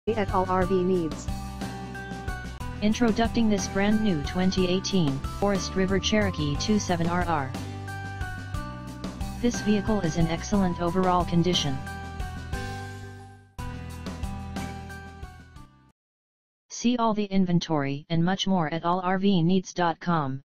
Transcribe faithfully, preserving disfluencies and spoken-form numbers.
at all R V needs. Introducing this brand new twenty eighteen Forest River Cherokee twenty-seven R R. This vehicle is in excellent overall condition. See all the inventory and much more at all R V needs dot com.